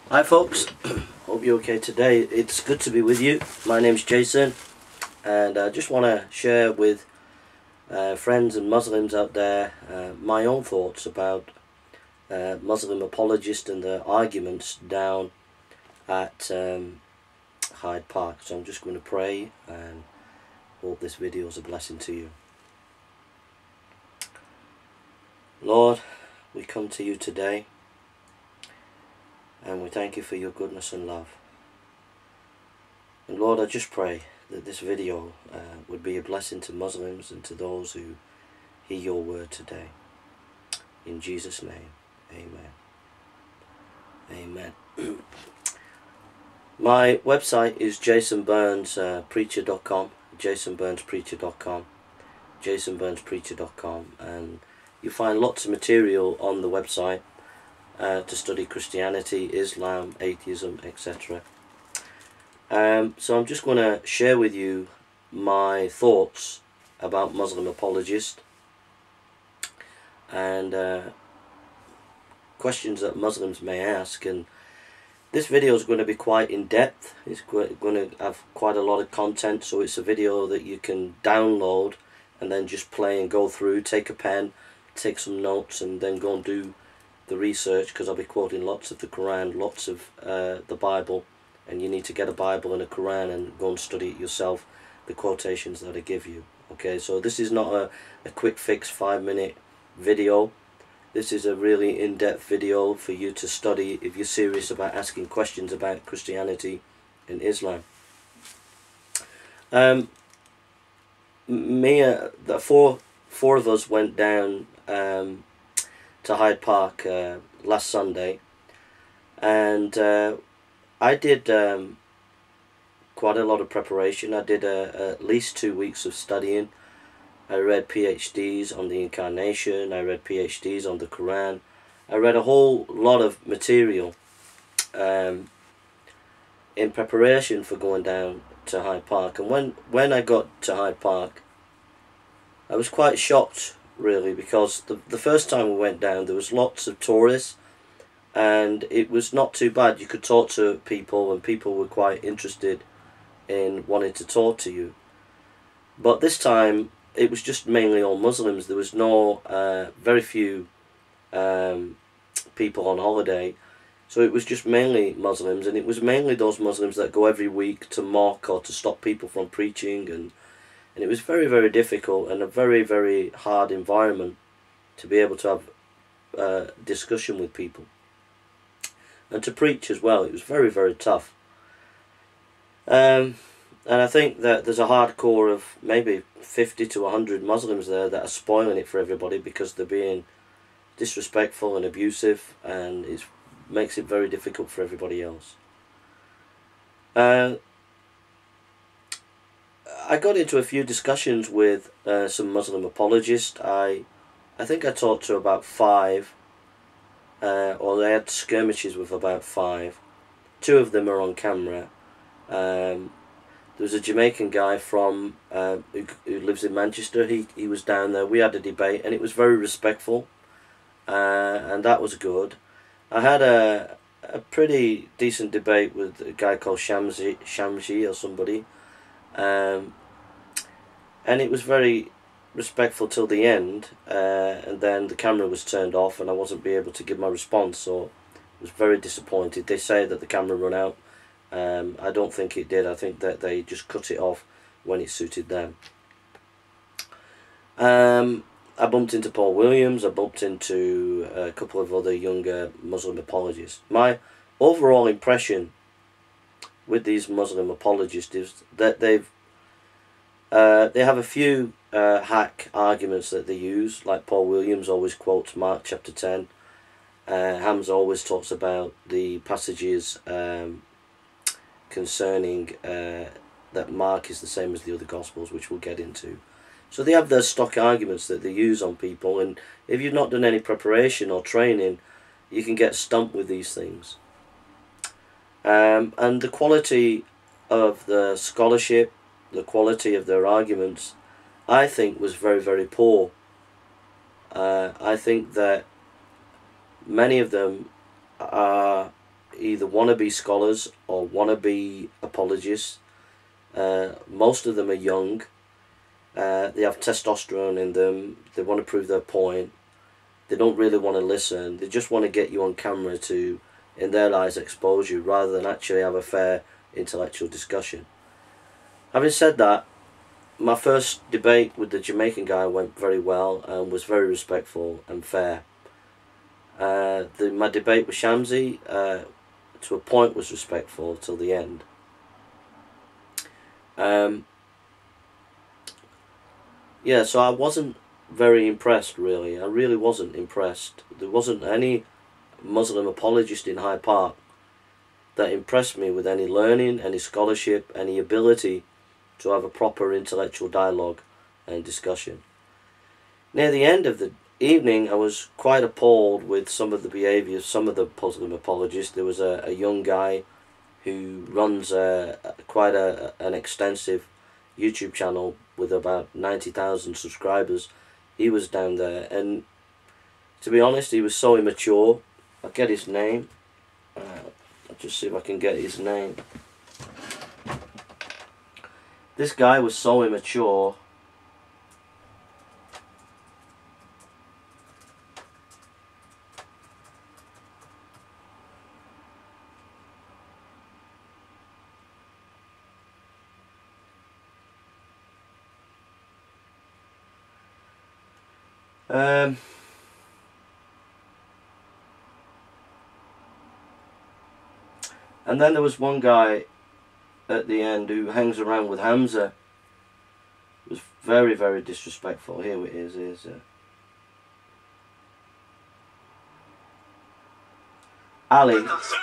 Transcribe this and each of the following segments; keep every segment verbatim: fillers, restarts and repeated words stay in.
Hi folks, hope you're okay today. It's good to be with you. My name's Jason, and I just want to share with uh, friends and Muslims out there uh, my own thoughts about uh, Muslim apologists and their arguments down at um, Hyde Park. So I'm just going to pray and hope this video is a blessing to you. Lord, we come to you today, and we thank you for your goodness and love. And Lord, I just pray that this video uh, would be a blessing to Muslims and to those who hear your word today. In Jesus' name, amen. Amen. My website is jason burns preacher dot com, jason burns preacher dot com, jason burns preacher dot com, and you find lots of material on the website Uh, to study Christianity, Islam, atheism, et cetera. Um, so I'm just going to share with you my thoughts about Muslim apologists and uh, questions that Muslims may ask. And this video is going to be quite in depth. It's going to have quite a lot of content, so it's a video that you can download and then just play and go through, take a pen, take some notes, and then go and do the research, because I'll be quoting lots of the Koran, lots of uh, the Bible, and you need to get a Bible and a Koran and go and study it yourself, the quotations that I give you. Okay, so this is not a, a quick fix five minute video. This is a really in-depth video for you to study if you're serious about asking questions about Christianity and Islam. Um, me, uh, the four, four of us went down um, to Hyde Park uh, last Sunday, and uh, I did um, quite a lot of preparation. I did uh, at least two weeks of studying. I read PhDs on the Incarnation, I read PhDs on the Quran, I read a whole lot of material um, in preparation for going down to Hyde Park. And when, when I got to Hyde Park, I was quite shocked, really, because the, the first time we went down there was lots of tourists, and it was not too bad. You could talk to people and people were quite interested in wanting to talk to you. But this time it was just mainly all Muslims. There was no uh, very few um, people on holiday, so it was just mainly Muslims, and it was mainly those Muslims that go every week to mock or to stop people from preaching, and And it was very, very difficult and a very, very hard environment to be able to have uh, discussion with people. And to preach as well, it was very, very tough. Um, and I think that there's a hardcore of maybe fifty to a hundred Muslims there that are spoiling it for everybody because they're being disrespectful and abusive, and it makes it very difficult for everybody else. Uh, I got into a few discussions with uh, some Muslim apologists. I I think I talked to about five, uh, or I had skirmishes with about five. Two of them are on camera. Um, there was a Jamaican guy from uh, who, who lives in Manchester. He, he was down there. We had a debate, and it was very respectful, uh, and that was good. I had a, a pretty decent debate with a guy called Shamsi, Shamsi or somebody. Um, and it was very respectful till the end, uh, and then the camera was turned off and I wasn't be able to give my response, so I was very disappointed. They say that the camera ran out. um, I don't think it did. I think that they just cut it off when it suited them. um, I bumped into Paul Williams. I bumped into a couple of other younger Muslim apologists. My overall impression with these Muslim apologists is that they've uh, they have a few uh, hack arguments that they use, like Paul Williams always quotes Mark chapter ten. Uh, Hamza always talks about the passages um, concerning uh, that Mark is the same as the other Gospels, which we'll get into. So they have their stock arguments that they use on people, and if you've not done any preparation or training, you can get stumped with these things. Um, and the quality of the scholarship, the quality of their arguments, I think was very, very poor. Uh, I think that many of them are either wannabe scholars or wannabe apologists. Uh, most of them are young. Uh, they have testosterone in them. They want to prove their point. They don't really want to listen. They just want to get you on camera to, in their eyes, expose you, rather than actually have a fair intellectual discussion. Having said that, my first debate with the Jamaican guy went very well and was very respectful and fair. Uh, the, my debate with Shamsi, uh, to a point, was respectful till the end. Um, yeah, so I wasn't very impressed, really. I really wasn't impressed. There wasn't any Muslim apologist in Hyde Park that impressed me with any learning, any scholarship, any ability to have a proper intellectual dialogue and discussion. Near the end of the evening, I was quite appalled with some of the behaviour of some of the Muslim apologists. There was a, a young guy who runs a, a, quite a, an extensive YouTube channel with about ninety thousand subscribers. He was down there, and to be honest, he was so immature. I'll get his name. Uh, I'll just see if I can get his name. This guy was so immature. Um, and then there was one guy at the end who hangs around with Hamza. It was very, very disrespectful. Here it is. Here's uh, Ali.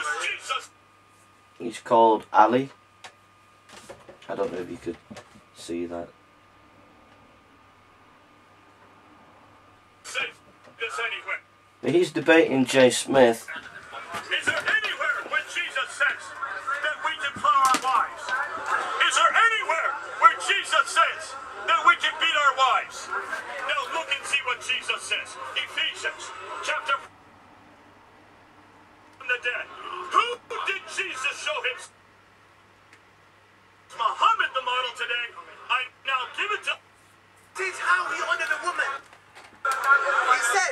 He's called Ali. I don't know if you could see that. He's debating Jay Smith. Is there anywhere where Jesus says that we can plow our wives? Is there anywhere where Jesus says that we can beat our wives? Now look and see what Jesus says. Ephesians chapter from the dead. Who did Jesus show him? Muhammad the model today. I now give it to. This is how he honored a woman. He said,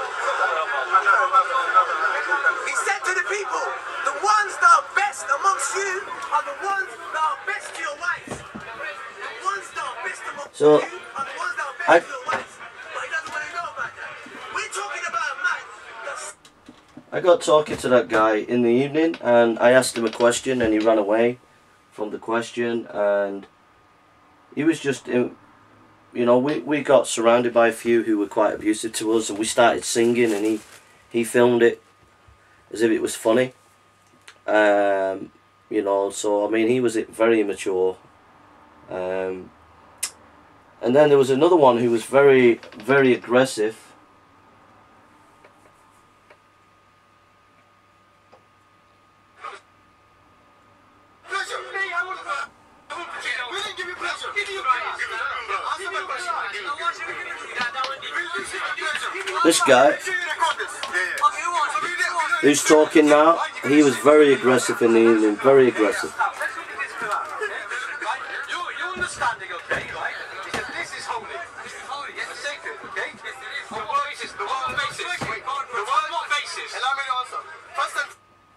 he said to the people, the ones that are best amongst you are the ones that are best to your wives. The ones that are best amongst So, you are the ones that are best I, to your wives. But he doesn't want to know about that. We're talking about a man that's... I got talking to that guy in the evening, and I asked him a question, and he ran away from the question, and he was just... You know, we, we got surrounded by a few who were quite abusive to us, and we started singing, and he, he filmed it as if it was funny. Um, you know, so, I mean, he was very immature. Um, and then there was another one who was very, very aggressive. This guy who's talking now, he was very aggressive in the evening, very aggressive. You're understanding, okay, right? Because this is holy. This is holy, it's sacred, okay? The world basis, the world basis. The world basis. Allow me to answer. First and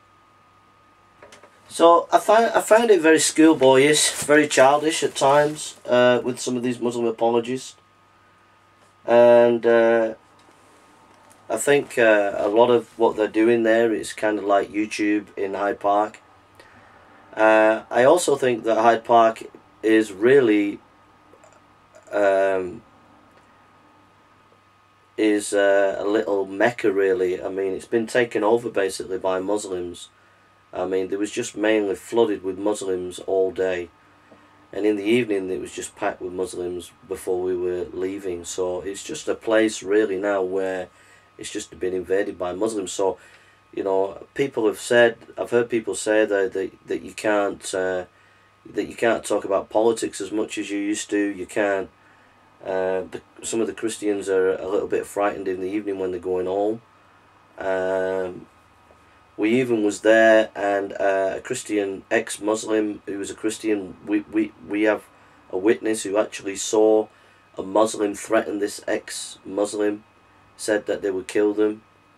So I find I found it very schoolboyish, very childish at times, uh, with some of these Muslim apologists, and uh, I think uh, a lot of what they're doing there is kind of like YouTube in Hyde Park. Uh, I also think that Hyde Park is really um, is uh, a little Mecca, really. I mean, it's been taken over basically by Muslims. I mean, there was just mainly flooded with Muslims all day, and in the evening it was just packed with Muslims before we were leaving. So it's just a place really now where it's just been invaded by Muslims. So, you know, people have said, I've heard people say that that, that you can't uh, that you can't talk about politics as much as you used to. You can't. Uh, the, some of the Christians are a little bit frightened in the evening when they're going home. Um, We even was there, and uh, a Christian ex-Muslim who was a Christian, we, we, we have a witness who actually saw a Muslim threaten this ex-Muslim, said that they would kill them.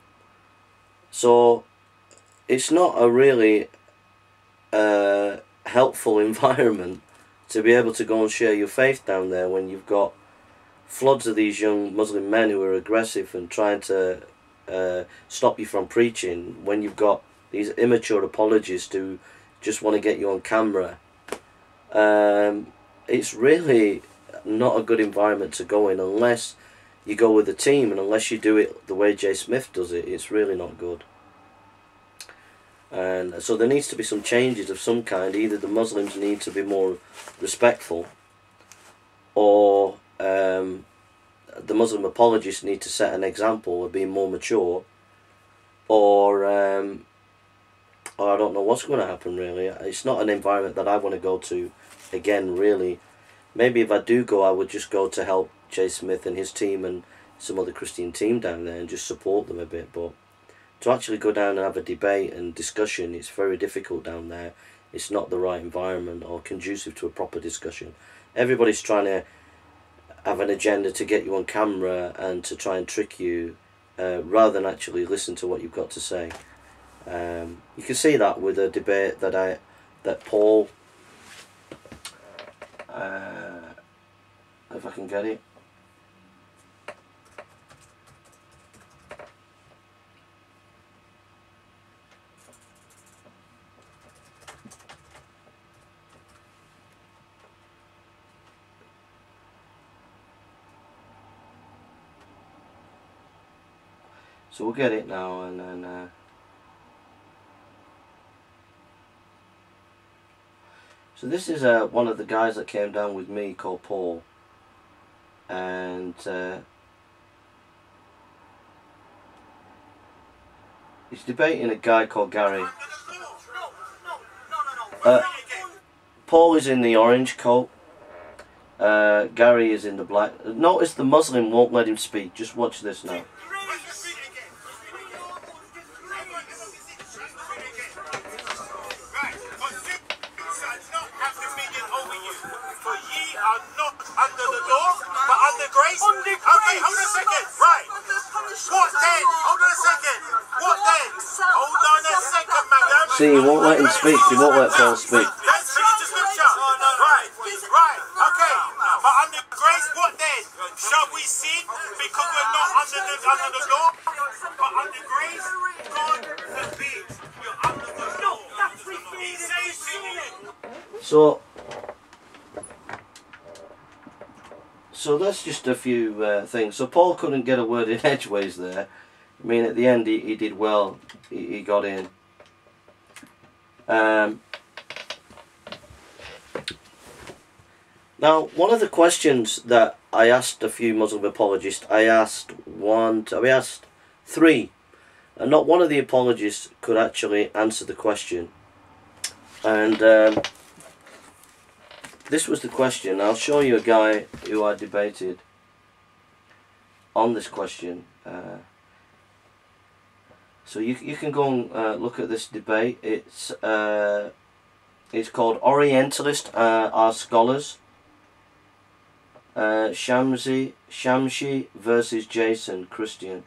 So it's not a really uh, helpful environment to be able to go and share your faith down there when you've got floods of these young Muslim men who are aggressive and trying to uh, stop you from preaching, when you've got these immature apologists who just want to get you on camera. Um, it's really not a good environment to go in unless you go with a team, and unless you do it the way Jay Smith does it, it's really not good. And so there needs to be some changes of some kind. Either the Muslims need to be more respectful, or um, the Muslim apologists need to set an example of being more mature, or um, or I don't know what's going to happen really. It's not an environment that I want to go to again really. Maybe if I do go, I would just go to help Jay Smith and his team and some other Christian team down there and just support them a bit. But to actually go down and have a debate and discussion, it's very difficult down there. It's not the right environment or conducive to a proper discussion. Everybody's trying to have an agenda to get you on camera and to try and trick you, uh, rather than actually listen to what you've got to say. Um, you can see that with a debate that I, that Paul, uh, if I can get it. So we'll get it now, and then uh, so this is uh, one of the guys that came down with me called Paul, and uh, he's debating a guy called Gary. Uh, Paul is in the orange coat, uh, Gary is in the black. Notice the Muslim won't let him speak. Just watch this now. Under the law, but under grace. Under grace. Okay, hold on a second. Right. What then? Hold on a second. What then? Hold on a second, madam. See, he won't let him speak. He won't let Paul speak. Let's finish the scripture. Right. Right. Okay. But under grace, what then? Shall we sin because we're not under the under the law? But under grace, God forbid. You're under the law. He says to you. So. So that's just a few uh, things. So Paul couldn't get a word in edgeways there. I mean, at the end he, he did well. He, he got in. Um, now, one of the questions that I asked a few Muslim apologists, I asked one, two, I asked three, and not one of the apologists could actually answer the question. And um, this was the question. I'll show you a guy who I debated on this question. Uh, so you you can go and uh, look at this debate. It's uh, it's called Orientalist uh, Are Scholars. Uh, Shamsi Shamshi versus Jason Christian.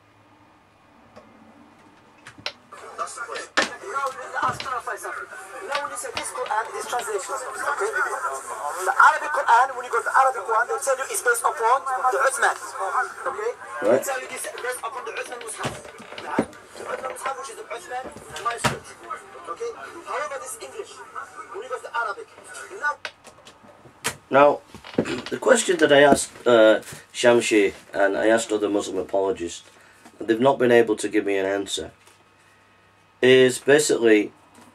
Now when you say this Quran, this translation, okay? The Arabic Quran, when you go to the Arabic Quran, they tell you it's based upon the Uthman, okay? They tell you this is based upon the Uthman Mus'haf. The Uthman Mus'haf, which is the Uthman manuscript, okay? However, this English, when you go to the Arabic, now... Now, the question that I asked uh, Shamshi and I asked other Muslim apologists, and they've not been able to give me an answer, is basically,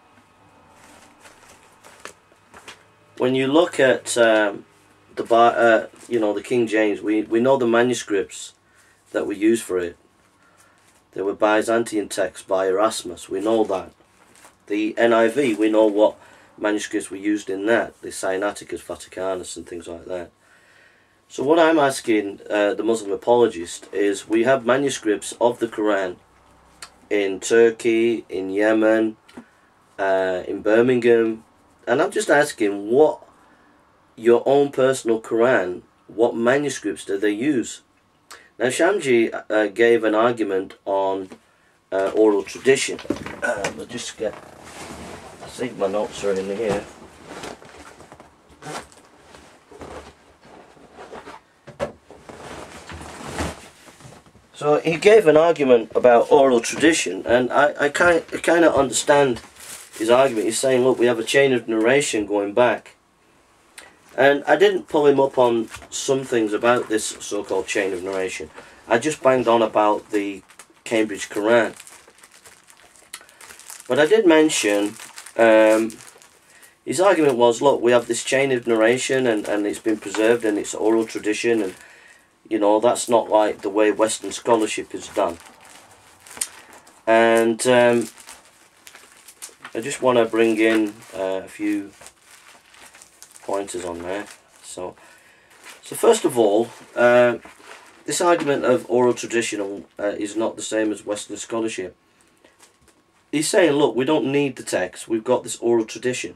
when you look at um, the uh, you know the King James, we we know the manuscripts that were used for it. They were Byzantine texts by Erasmus. We know that. The N I V, we know what manuscripts were used in that. The Sinaiticus, Vaticanus, and things like that. So what I'm asking uh, the Muslim apologist is, we have manuscripts of the Quran in Turkey, in Yemen, uh, in Birmingham, and I'm just asking, what your own personal Quran, what manuscripts do they use? Now Shamji uh, gave an argument on uh, oral tradition. Uh, I'll just get, I think my notes are in here. So he gave an argument about oral tradition, and I, I kind I kind of understand his argument. He's saying, look, we have a chain of narration going back. And I didn't pull him up on some things about this so-called chain of narration. I just banged on about the Cambridge Koran. But I did mention, um, his argument was, look, we have this chain of narration and, and it's been preserved and it's oral tradition, and you know, that's not like the way Western scholarship is done. And um, I just want to bring in uh, a few pointers on there. So, so first of all, uh, this argument of oral tradition uh, is not the same as Western scholarship. He's saying, look, we don't need the text, we've got this oral tradition.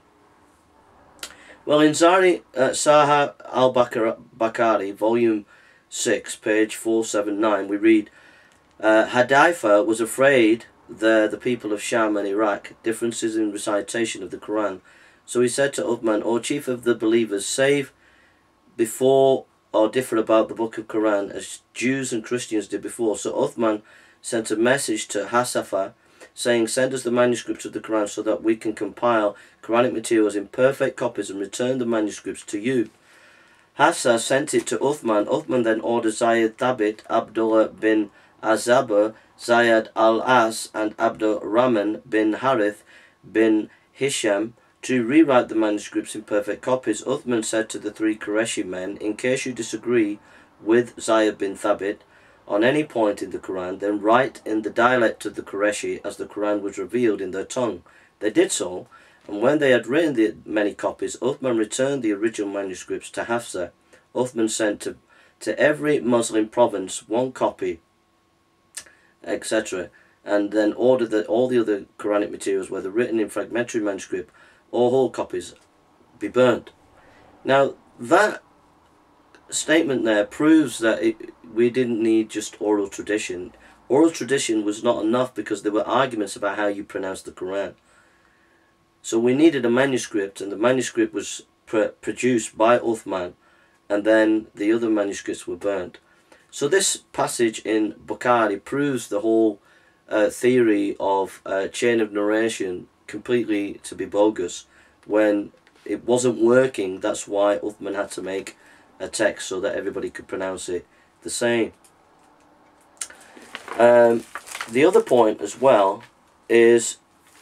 Well, in Zari uh, Saha al-Bakari, volume six, page four seventy-nine, we read, uh, Hadaifa was afraid the, the people of Sham and Iraq, differences in recitation of the Quran. So he said to Uthman, O chief of the believers, save before or differ about the book of Quran as Jews and Christians did before. So Uthman sent a message to Hasafa saying, send us the manuscripts of the Quran so that we can compile Quranic materials in perfect copies and return the manuscripts to you. Hassa sent it to Uthman. Uthman then ordered Zayed Thabit, Abdullah bin Azaba, Zayed al-As and Abdul Rahman bin Harith bin Hisham to rewrite the manuscripts in perfect copies. Uthman said to the three Qurayshi men, in case you disagree with Zayed bin Thabit on any point in the Quran, then write in the dialect of the Qurayshi as the Quran was revealed in their tongue. They did so, and when they had written the many copies, Uthman returned the original manuscripts to Hafsa. Uthman sent to, to every Muslim province one copy, et cetera, and then ordered that all the other Quranic materials, whether written in fragmentary manuscript or whole copies, be burnt. Now, that statement there proves that it, we didn't need just oral tradition. Oral tradition was not enough because there were arguments about how you pronounce the Quran. So we needed a manuscript, and the manuscript was pr produced by Uthman, and then the other manuscripts were burnt. So this passage in Bukhari proves the whole uh, theory of uh, chain of narration completely to be bogus. When it wasn't working, that's why Uthman had to make a text so that everybody could pronounce it the same. Um, the other point as well is,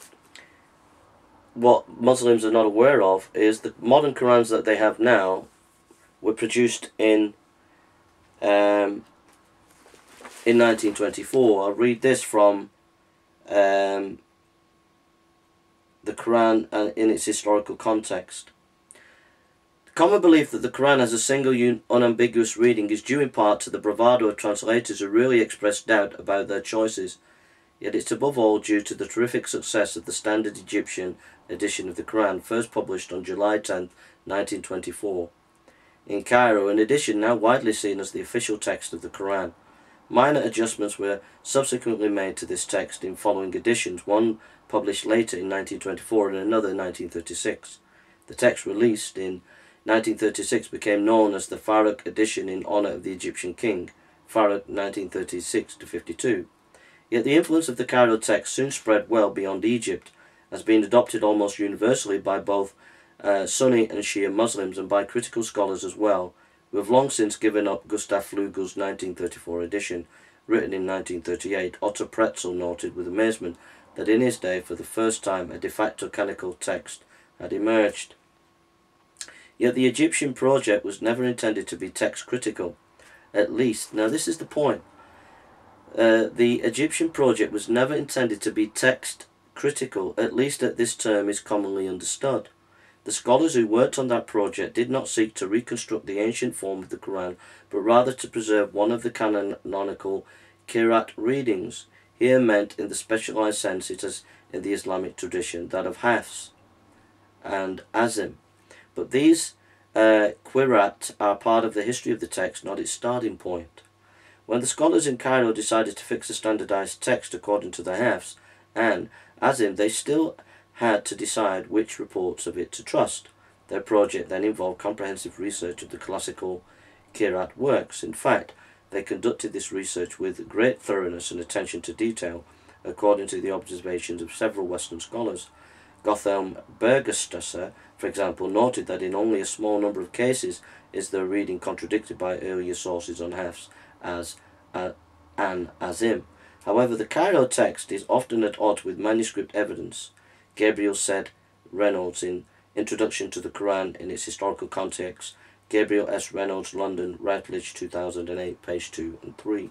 what Muslims are not aware of is the modern Qurans that they have now were produced in um, in nineteen twenty-four. I'll read this from um, the Quran and in its historical context. The common belief that the Quran has a single unambiguous reading is due in part to the bravado of translators who really express doubt about their choices. Yet it's above all due to the terrific success of the standard Egyptian edition of the Quran, first published on July tenth, nineteen twenty-four. In Cairo, an edition now widely seen as the official text of the Quran. Minor adjustments were subsequently made to this text in following editions, one published later in nineteen twenty-four and another in nineteen thirty-six. The text released in nineteen thirty-six became known as the Farouk edition in honour of the Egyptian king, Farouk nineteen thirty-six to fifty-two. Yet the influence of the Cairo text soon spread well beyond Egypt, as being adopted almost universally by both uh, Sunni and Shia Muslims and by critical scholars as well, who have long since given up Gustav Flugel's nineteen thirty-four edition, written in nineteen thirty-eight. Otto Pretzel noted with amazement that in his day, for the first time, a de facto canonical text had emerged. Yet the Egyptian project was never intended to be text critical, at least. Now this is the point. Uh, the Egyptian project was never intended to be text critical, at least at this term is commonly understood. The scholars who worked on that project did not seek to reconstruct the ancient form of the Quran, but rather to preserve one of the canonical Qira'at readings. here meant in the specialized sense it is in the Islamic tradition, that of hafs and azim. But these uh, qirat are part of the history of the text, not its starting point. When the scholars in Cairo decided to fix a standardized text according to the hafs and azim, they still had to decide which reports of it to trust. Their project then involved comprehensive research of the classical qirat works. In fact, they conducted this research with great thoroughness and attention to detail, according to the observations of several Western scholars. Gotham Bergestasser, for example, noted that in only a small number of cases is their reading contradicted by earlier sources on hafs as uh, an azim. However, the Cairo text is often at odds with manuscript evidence. Gabriel said, Reynolds, in Introduction to the Koran in its Historical Context, Gabriel S. Reynolds, London, Routledge, two thousand eight, page two and three.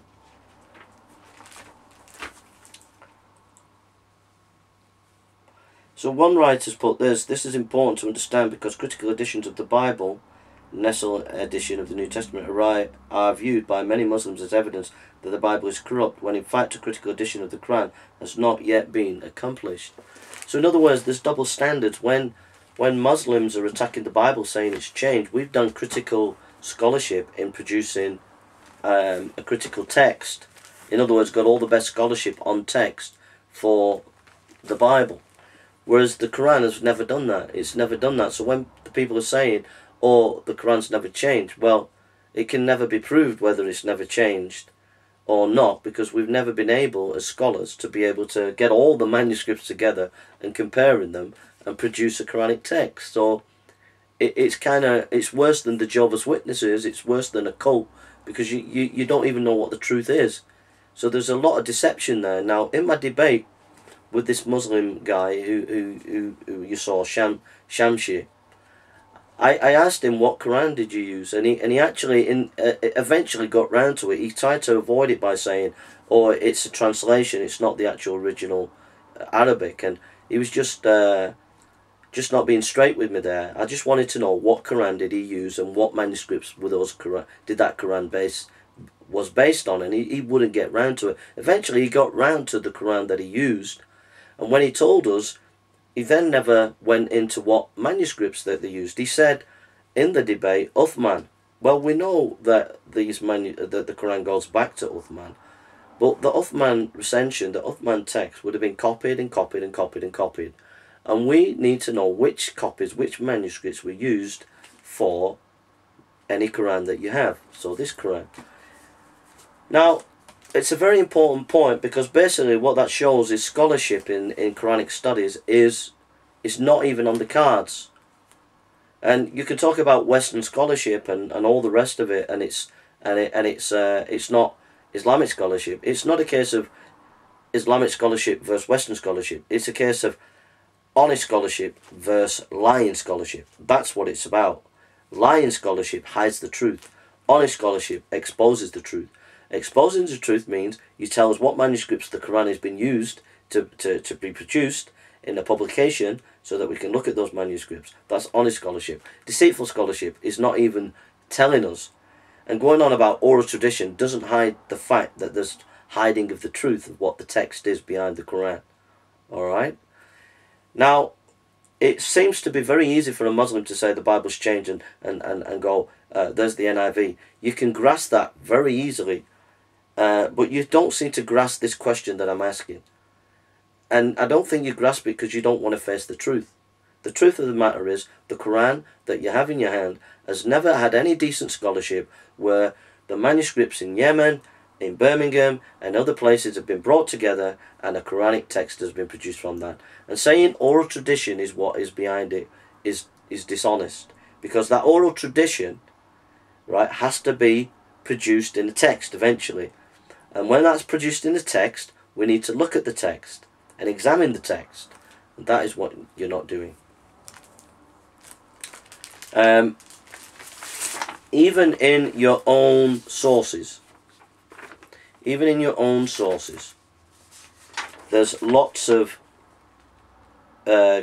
So one writer's put this, this is important to understand because critical editions of the Bible, Nestle edition of the New Testament, are, are viewed by many Muslims as evidence that the Bible is corrupt, when in fact a critical edition of the Quran has not yet been accomplished. So in other words, there's double standards. When when Muslims are attacking the Bible saying it's changed, we've done critical scholarship in producing um, a critical text. In other words, got all the best scholarship on text for the Bible. Whereas the Quran has never done that. It's never done that. So when the people are saying, oh, the Quran's never changed, well, it can never be proved whether it's never changed or not, because we've never been able, as scholars, to be able to get all the manuscripts together and comparing them and produce a Quranic text. So it, it's kind of, it's worse than the Jehovah's Witnesses, it's worse than a cult, because you, you, you don't even know what the truth is. So there's a lot of deception there. Now, in my debate with this Muslim guy who who, who, who you saw, Sham, Shamshi, I, I asked him, what Quran did you use? And he, and he actually in uh, eventually got round to it. He tried to avoid it by saying, oh, it's a translation, it's not the actual original uh, Arabic. And he was just uh, just not being straight with me there. I just wanted to know what Quran did he use and what manuscripts were those Quran, did that Quran base was based on, and he, he wouldn't get round to it. Eventually he got round to the Quran that he used, and when he told us, he then never went into what manuscripts that they used. He said in the debate, Uthman. Well, we know that these manu that the Quran goes back to Uthman, but the Uthman recension, the Uthman text would have been copied and copied and copied and copied. And we need to know which copies, which manuscripts were used for any Quran that you have. So this Quran. Now, it's a very important point, because basically what that shows is scholarship in, in Quranic studies is, is not even on the cards. And you can talk about Western scholarship and, and all the rest of it, and it's and it and it's uh, it's not Islamic scholarship. It's not a case of Islamic scholarship versus Western scholarship. It's a case of honest scholarship versus lying scholarship. That's what it's about. Lying scholarship hides the truth. Honest scholarship exposes the truth. Exposing the truth means you tell us what manuscripts the Quran has been used to, to, to be produced in a publication so that we can look at those manuscripts. That's honest scholarship. Deceitful scholarship is not even telling us. And going on about oral tradition doesn't hide the fact that there's hiding of the truth of what the text is behind the Quran. Alright? Now, it seems to be very easy for a Muslim to say the Bible's changed and, and, and, and go, uh, there's the N I V. You can grasp that very easily. Uh, but you don't seem to grasp this question that I'm asking. And I don't think you grasp it because you don't want to face the truth. The truth of the matter is, the Quran that you have in your hand has never had any decent scholarship where the manuscripts in Yemen, in Birmingham and other places have been brought together and a Quranic text has been produced from that. And saying oral tradition is what is behind it is, is dishonest. Because that oral tradition, right, has to be produced in the text eventually. And when that's produced in the text, we need to look at the text and examine the text. And that is what you're not doing. Um, even in your own sources, even in your own sources, there's lots of uh,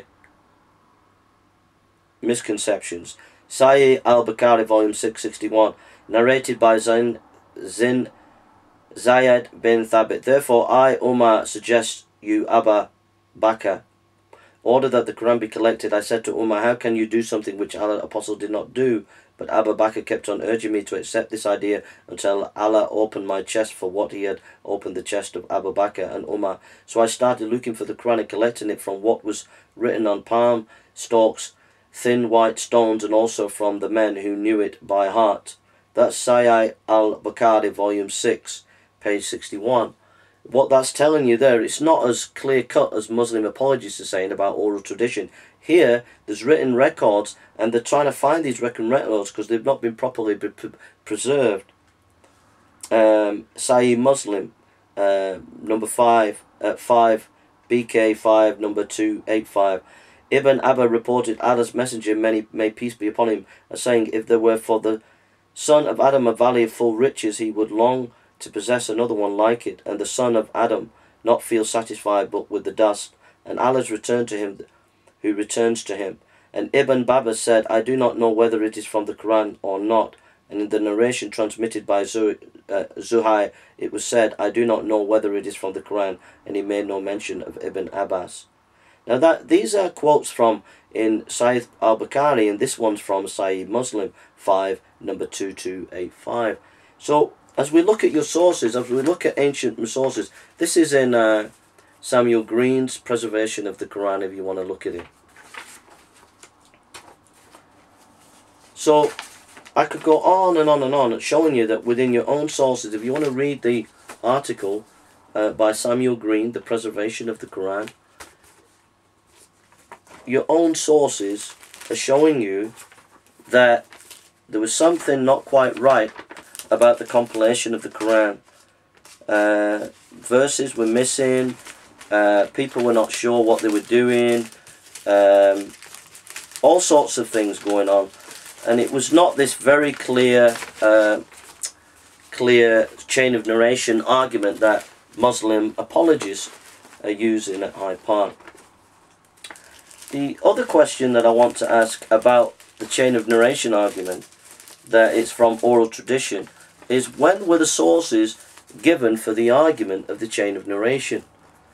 misconceptions. Sahih al-Bukhari, volume six sixty-one, narrated by Zin, Zin Zayed bin Thabit. Therefore I, Umar, suggest you, Abu Bakr, order that the Quran be collected. I said to Umar, how can you do something which Allah Apostle did not do? But Abu Bakr kept on urging me to accept this idea until Allah opened my chest for what he had opened the chest of Abu Bakr and Umar. So I started looking for the Quran and collecting it from what was written on palm stalks, thin white stones, and also from the men who knew it by heart. That's Sahih al-Bukhari, volume six, page sixty-one. What that's telling you there, it's not as clear-cut as Muslim apologists are saying about oral tradition. Here, there's written records, and they're trying to find these written records because they've not been properly pre preserved. Um, Sahih Muslim, uh, number five, at five, B K five, number two eight five. Ibn Abba reported Allah's messenger, many may peace be upon him, as saying, if there were for the son of Adam a valley of full riches, he would long to possess another one like it, and the son of Adam not feel satisfied but with the dust, and Allah's return to him who returns to him. And Ibn Baba said, I do not know whether it is from the Quran or not. And in the narration transmitted by Zuh uh, Zuhai, it was said, I do not know whether it is from the Quran, and he made no mention of Ibn Abbas. Now that these are quotes from in Sahih al-Bukhari, and this one's from Sahih Muslim five, number two two eight five. So as we look at your sources, as we look at ancient sources, this is in uh, Samuel Green's Preservation of the Quran, if you want to look at it. So I could go on and on and on showing you that within your own sources, if you want to read the article uh, by Samuel Green, The Preservation of the Quran, your own sources are showing you that there was something not quite right about the compilation of the Quran. Uh, verses were missing, uh, people were not sure what they were doing, um, all sorts of things going on. And it was not this very clear, uh, clear chain of narration argument that Muslim apologists are using at Hyde Park. The other question that I want to ask about the chain of narration argument, that it's from oral tradition, is when were the sources given for the argument of the chain of narration?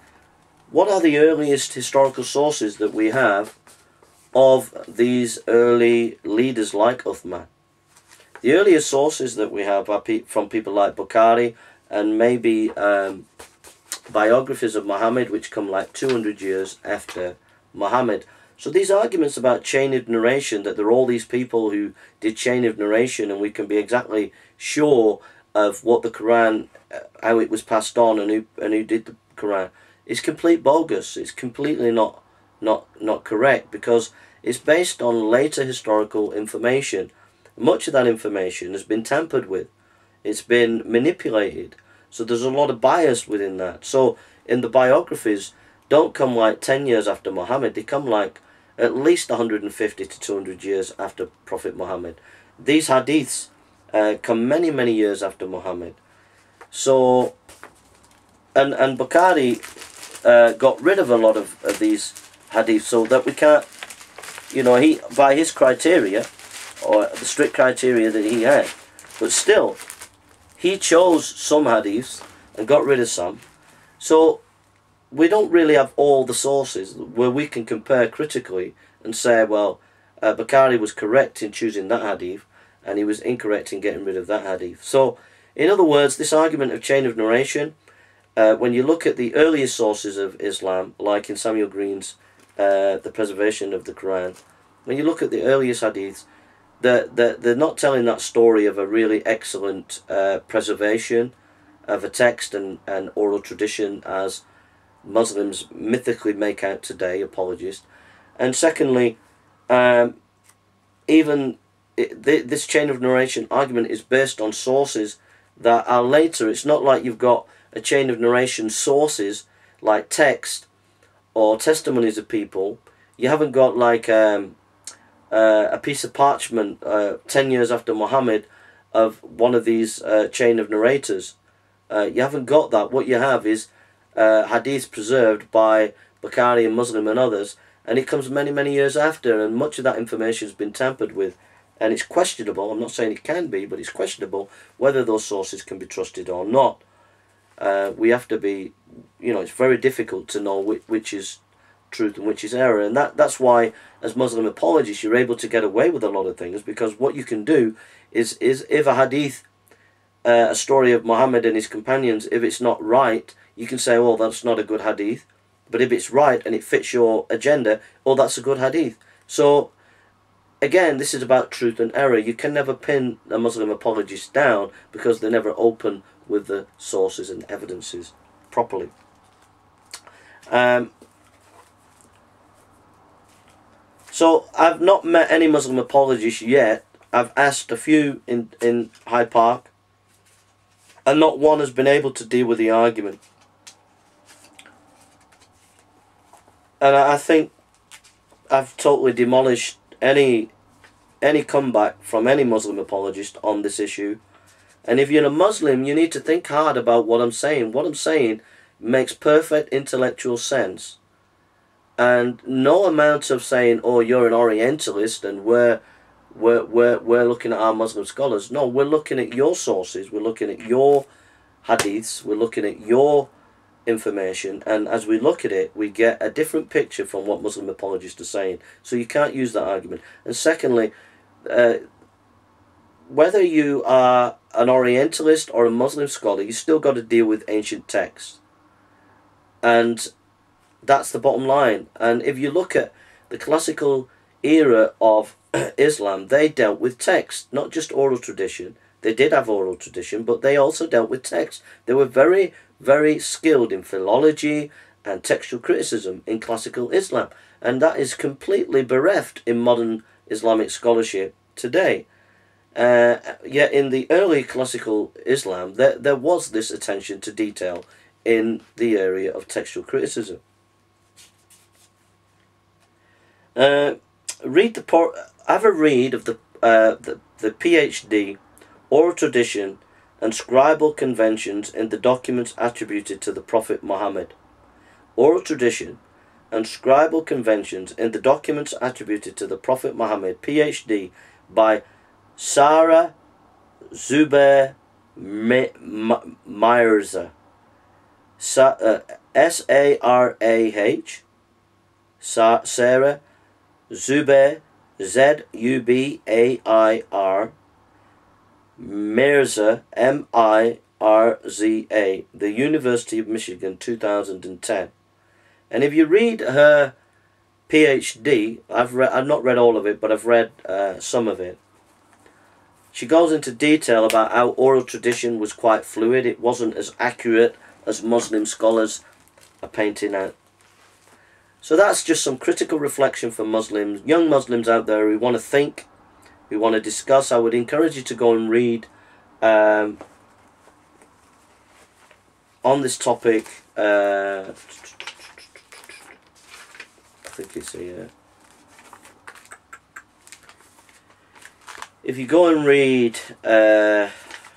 What are the earliest historical sources that we have of these early leaders like Uthman? The earliest sources that we have are pe from people like Bukhari and maybe um, biographies of Muhammad, which come like two hundred years after Muhammad. So these arguments about chain of narration, that there are all these people who did chain of narration and we can be exactly sure of what the Quran, how it was passed on and who, and who did the Quran, is complete bogus. It's completely not, not, not correct, because it's based on later historical information. Much of that information has been tampered with. It's been manipulated. So there's a lot of bias within that. So in the biographies, don't come like ten years after Muhammad. They come like at least one hundred fifty to two hundred years after Prophet Muhammad. These hadiths uh, come many, many years after Muhammad. So, and, and Bukhari uh, got rid of a lot of, of these hadiths so that we can't, you know, he, by his criteria, or the strict criteria that he had, but still, he chose some hadiths and got rid of some. So we don't really have all the sources where we can compare critically and say, well, uh, Bukhari was correct in choosing that hadith and he was incorrect in getting rid of that hadith. So, in other words, this argument of chain of narration, uh, when you look at the earliest sources of Islam, like in Samuel Green's uh, The Preservation of the Quran, when you look at the earliest hadiths, they're, they're, they're not telling that story of a really excellent uh, preservation of a text and, and oral tradition as Muslims mythically make out today, apologists. And secondly, um, even it, th this chain of narration argument is based on sources that are later. It's not like you've got a chain of narration sources like text or testimonies of people. You haven't got like um, uh, a piece of parchment uh, ten years after Muhammad of one of these uh, chain of narrators. Uh, you haven't got that. What you have is uh, hadiths preserved by Bukhari and Muslim and others, and it comes many, many years after, and much of that information has been tampered with, and it's questionable. I'm not saying it can be, but it's questionable whether those sources can be trusted or not. Uh, we have to be, you know, it's very difficult to know which, which is truth and which is error, and that that's why as Muslim apologists you're able to get away with a lot of things, because what you can do is is if a hadith, uh, a story of Muhammad and his companions, if it's not right, you can say, oh, that's not a good hadith, but if it's right and it fits your agenda, oh, that's a good hadith. So again, this is about truth and error. You can never pin a Muslim apologist down because they never open with the sources and evidences properly. Um, so I've not met any Muslim apologists yet. I've asked a few in, in Hyde Park, and not one has been able to deal with the argument. And I, I think I've totally demolished any any comeback from any Muslim apologist on this issue. And if you're a Muslim, you need to think hard about what I'm saying. What I'm saying makes perfect intellectual sense. And no amount of saying, oh, you're an Orientalist and we're, we're, we're, we're looking at our Muslim scholars. No, we're looking at your sources. We're looking at your hadiths. We're looking at your information. And as we look at it, we get a different picture from what Muslim apologists are saying. So you can't use that argument. And secondly, uh, whether you are an Orientalist or a Muslim scholar, you still got to deal with ancient texts. And that's the bottom line. And if you look at the classical era of Islam, they dealt with text, not just oral tradition. They did have oral tradition, but they also dealt with text. They were very, very skilled in philology and textual criticism in classical Islam. And that is completely bereft in modern Islamic scholarship today. Uh, yet in the early classical Islam, there, there was this attention to detail in the area of textual criticism. Uh, read the por have a read of the, uh, the, the PhD, oral tradition and scribal conventions in the documents attributed to the Prophet Muhammad. Oral tradition and scribal conventions in the documents attributed to the Prophet Muhammad, PhD, by Sarah Zubair Mirza, S A R A H, Sarah Zubair, Z U B A I R, Mirza, M I R Z A, the University of Michigan, two thousand ten. And if you read her PhD, I've read, I've not read all of it, but I've read uh, some of it. She goes into detail about how oral tradition was quite fluid. It wasn't as accurate as Muslim scholars are painting out. So that's just some critical reflection for Muslims, young Muslims out there who want to think, who want to discuss. I would encourage you to go and read um, on this topic. Uh, I think it's a... Uh, if you go and read... Uh,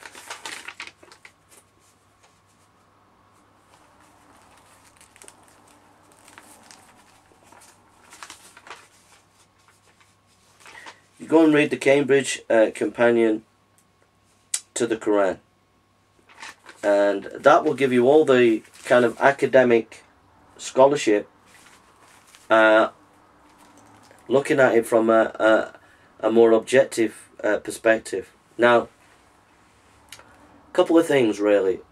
you go and read the Cambridge uh, Companion to the Koran, and that will give you all the kind of academic scholarship uh, looking at it from a, a, a more objective uh, perspective. Now, a couple of things really.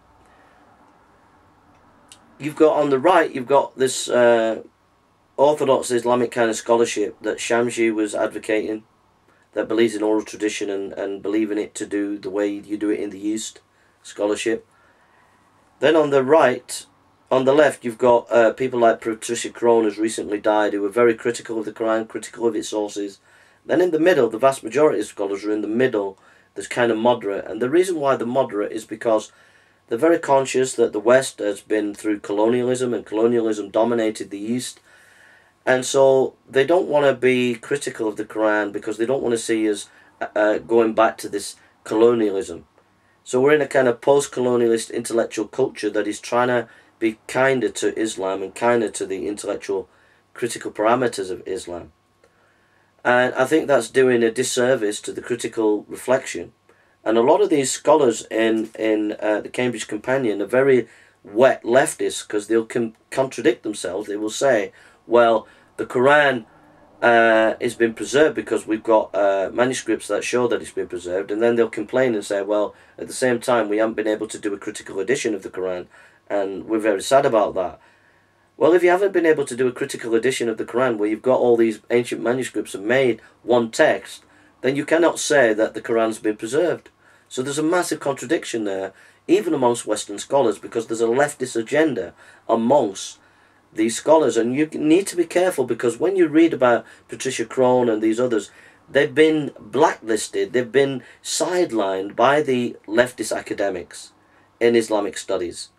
You've got on the right, you've got this uh, Orthodox Islamic kind of scholarship that Shamsi was advocating, that believes in oral tradition and, and believe in it to do the way you do it in the East, scholarship. Then on the right, on the left, you've got uh, people like Patricia Crone, who's recently died, who were very critical of the Quran, critical of its sources. Then in the middle, the vast majority of scholars are in the middle, that's kind of moderate. And the reason why they're moderate is because they're very conscious that the West has been through colonialism, and colonialism dominated the East. And so they don't want to be critical of the Quran because they don't want to see us uh, going back to this colonialism. So we're in a kind of post-colonialist intellectual culture that is trying to be kinder to Islam and kinder to the intellectual critical parameters of Islam. And I think that's doing a disservice to the critical reflection And a lot of these scholars in, in uh, the Cambridge Companion are very wet leftists, because they'll con contradict themselves. They will say, well, the Quran uh, has been preserved because we've got uh, manuscripts that show that it's been preserved, and then they'll complain and say, well, at the same time, we haven't been able to do a critical edition of the Quran, and we're very sad about that. Well, if you haven't been able to do a critical edition of the Quran where you've got all these ancient manuscripts and made one text, then you cannot say that the Quran's been preserved. So there's a massive contradiction there, even amongst Western scholars, because there's a leftist agenda amongst these scholars. And you need to be careful, because when you read about Patricia Crone and these others, they've been blacklisted, they've been sidelined by the leftist academics in Islamic studies.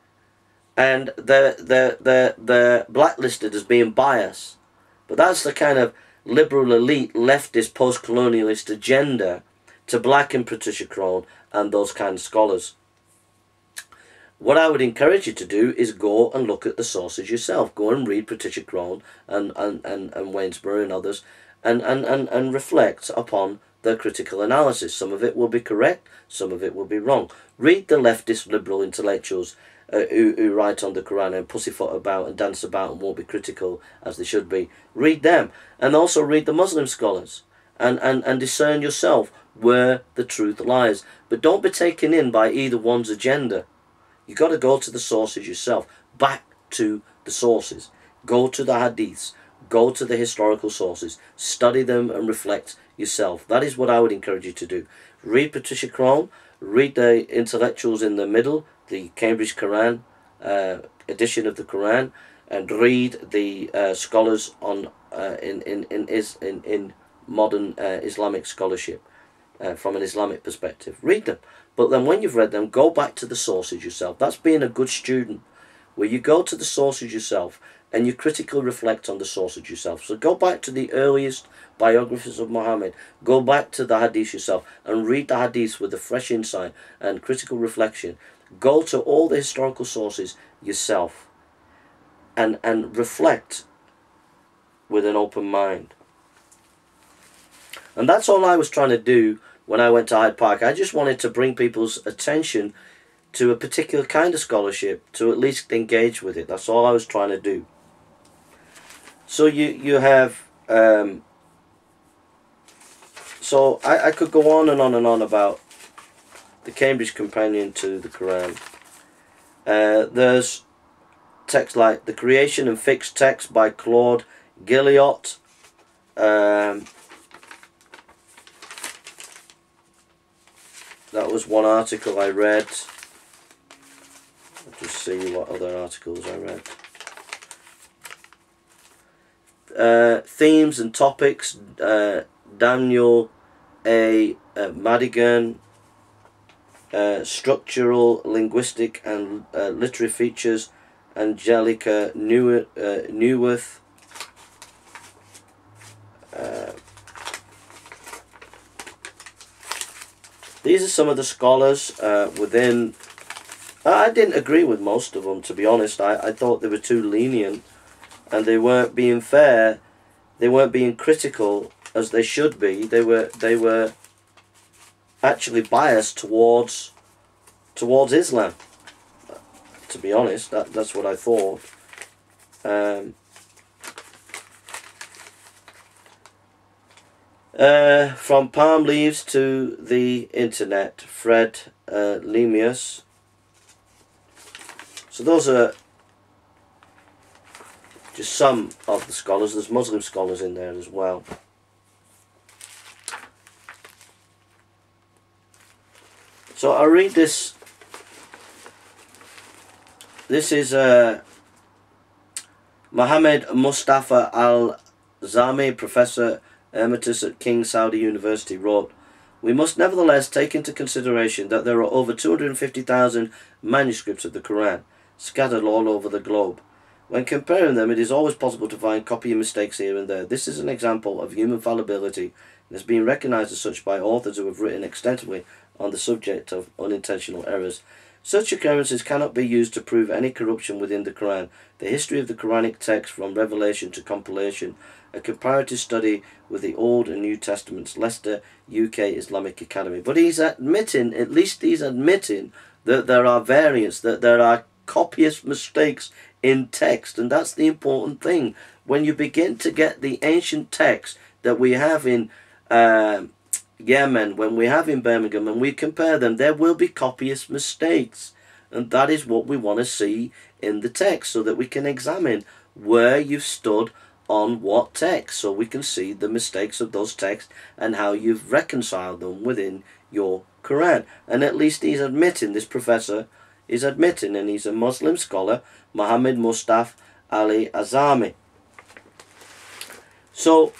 And they're, they're, they're, they're blacklisted as being biased. But that's the kind of liberal elite leftist post-colonialist agenda to blacken Patricia Crone and those kind of scholars. What I would encourage you to do is go and look at the sources yourself. Go and read Patricia Crone and, and, and, and Wainsbury and others, and, and, and, and reflect upon their critical analysis. Some of it will be correct, some of it will be wrong. Read the leftist liberal intellectuals uh, who, who write on the Quran and pussyfoot about and dance about and won't be critical as they should be. Read them, and also read the Muslim scholars, and, and, and discern yourself where the truth lies. But don't be taken in by either one's agenda. You've got to go to the sources yourself. Back to the sources. Go to the hadiths. Go to the historical sources. Study them and reflect yourself. That is what I would encourage you to do. Read Patricia Crone. Read the intellectuals in the middle, the Cambridge Quran uh, edition of the Quran, and read the uh, scholars on uh, in in in is in in modern uh, Islamic scholarship uh, from an Islamic perspective. Read them. But then when you've read them, go back to the sources yourself. That's being a good student, where you go to the sources yourself and you critically reflect on the sources yourself. So go back to the earliest biographies of Muhammad. Go back to the hadith yourself and read the hadith with a fresh insight and critical reflection. Go to all the historical sources yourself and, and reflect with an open mind. And that's all I was trying to do when I went to Hyde Park. I just wanted to bring people's attention to a particular kind of scholarship, to at least engage with it. That's all I was trying to do. So you, you have... Um, so I, I could go on and on and on about the Cambridge Companion to the Quran. Uh, there's texts like The Creation and Fixed Text by Claude Gilliot. Um... That was one article I read. I'll just see what other articles I read. Uh, themes and topics. Uh, Daniel A. Uh, Madigan. Uh, structural, linguistic and uh, literary features. Angelica New uh, Newworth. Uh, These are some of the scholars uh, within... I didn't agree with most of them, to be honest. I, I thought they were too lenient, and they weren't being fair. They weren't being critical as they should be. They were they were actually biased towards towards Islam. To be honest, that that's what I thought. Um, Uh, from palm leaves to the internet, Fred uh, Lemius. So those are just some of the scholars. There's Muslim scholars in there as well. So I'll read this. This is uh, Mohammed Mustafa Al-Zami, Professor Emeritus at King Saudi University, wrote, "We must nevertheless take into consideration that there are over two hundred fifty thousand manuscripts of the Quran scattered all over the globe. When comparing them, it is always possible to find copying mistakes here and there. This is an example of human fallibility and has been recognized as such by authors who have written extensively on the subject of unintentional errors. Such occurrences cannot be used to prove any corruption within the Quran. The history of the Quranic text from revelation to compilation, a comparative study with the Old and New Testaments, Leicester, U K Islamic Academy. But he's admitting, at least he's admitting, that there are variants, that there are copious mistakes in text, and that's the important thing. When you begin to get the ancient text that we have in uh, Yemen, when we have in Birmingham, and we compare them, there will be copious mistakes, and that is what we want to see in the text, so that we can examine where you've stood on what text, so we can see the mistakes of those texts and how you've reconciled them within your Quran. And at least he's admitting, this professor is admitting, and he's a Muslim scholar, Muhammad Mustaf Ali Azami. So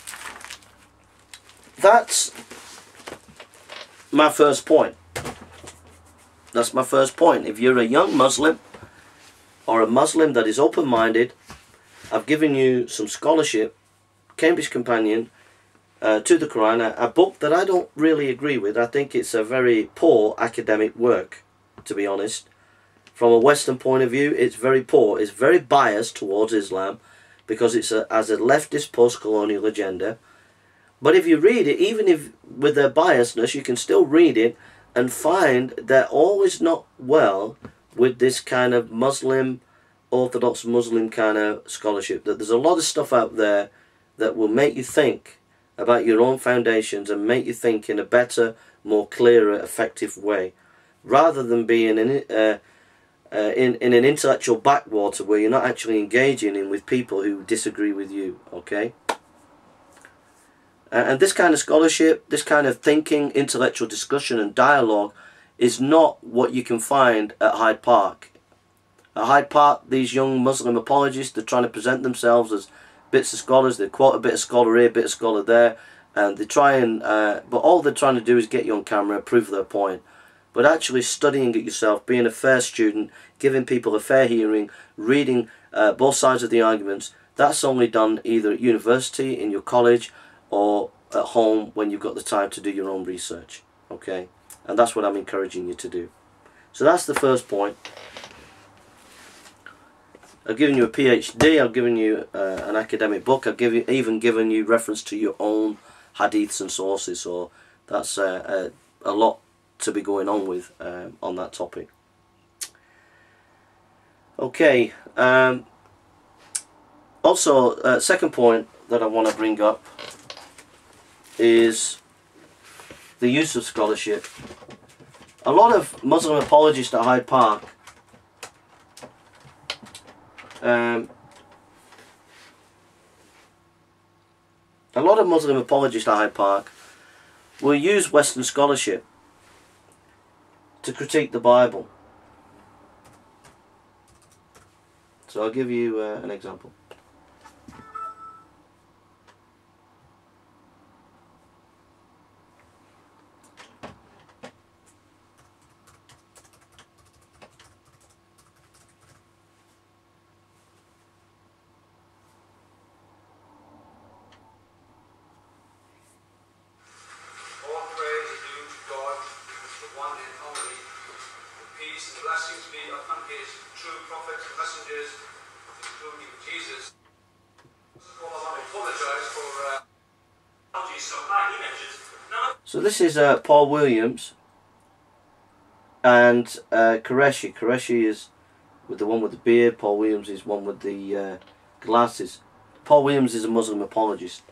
that's my first point. That's my first point. If you're a young Muslim or a Muslim that is open-minded, I've given you some scholarship, Cambridge Companion uh, to the Quran, a, a book that I don't really agree with. I think it's a very poor academic work, to be honest. From a Western point of view, it's very poor. It's very biased towards Islam because it's a, as a leftist post-colonial agenda. But if you read it, even if with their biasness, you can still read it and find that all is not well with this kind of Muslim, Orthodox Muslim kind of scholarship. That there's a lot of stuff out there that will make you think about your own foundations and make you think in a better, more clearer, effective way, rather than being in, uh, uh, in, in an intellectual backwater where you're not actually engaging in with people who disagree with you, okay? And this kind of scholarship, this kind of thinking, intellectual discussion and dialogue is not what you can find at Hyde Park. At Hyde Park, these young Muslim apologists, they're trying to present themselves as bits of scholars. They quote a bit of scholar here, a bit of scholar there, and they try and, uh, but all they're trying to do is get you on camera, prove their point. But actually studying it yourself, being a fair student, giving people a fair hearing, reading uh, both sides of the arguments, that's only done either at university, in your college, or at home when you've got the time to do your own research, okay? And that's what I'm encouraging you to do. So that's the first point. I've given you a PhD, I've given you uh, an academic book, I've given, even given you reference to your own hadiths and sources, so that's uh, a, a lot to be going on with um, on that topic. Okay, um, also, uh, second point that I want to bring up is the use of scholarship. A lot of Muslim apologists at Hyde Park um, a lot of Muslim apologists at Hyde Park will use Western scholarship to critique the Bible. So I'll give you uh, an example. So this is uh, Paul Williams and uh, Qureshi. Qureshi is with the one with the beard. Paul Williams is one with the uh, glasses. Paul Williams is a Muslim apologist.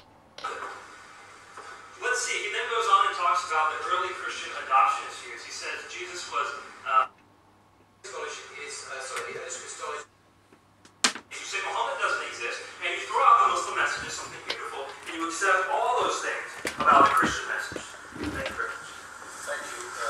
Let's see. He then goes on and talks about the early Christian adoption issues. He says Jesus was. Uh, scholarship is uh, sorry. Uh, scholarship. You say Muhammad doesn't exist, and you throw out the Muslim message as something beautiful, and you accept all those things about the Christian message. Thank you very much. Thank you. Uh,